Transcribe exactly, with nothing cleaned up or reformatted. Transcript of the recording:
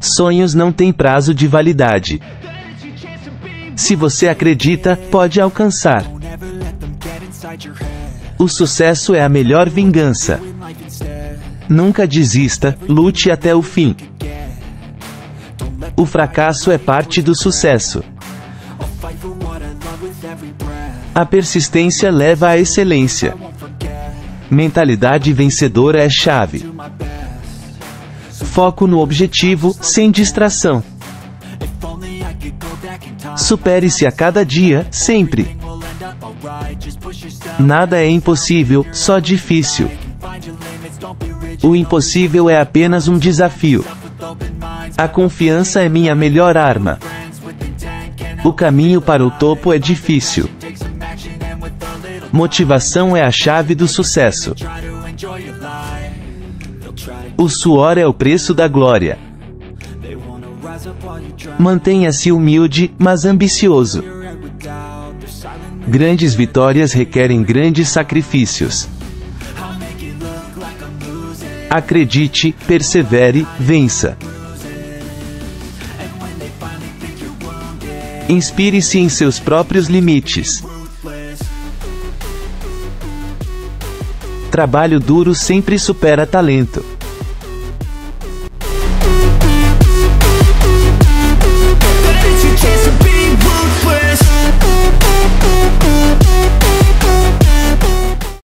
Sonhos não têm prazo de validade. Se você acredita, pode alcançar. O sucesso é a melhor vingança. Nunca desista, lute até o fim. O fracasso é parte do sucesso. A persistência leva à excelência. Mentalidade vencedora é chave. Foco no objetivo, sem distração. Supere-se a cada dia, sempre. Nada é impossível, só difícil. O impossível é apenas um desafio. A confiança é minha melhor arma. O caminho para o topo é difícil. Motivação é a chave do sucesso. O suor é o preço da glória. Mantenha-se humilde, mas ambicioso. Grandes vitórias requerem grandes sacrifícios. Acredite, persevere, vença. Inspire-se em seus próprios limites. Trabalho duro sempre supera talento.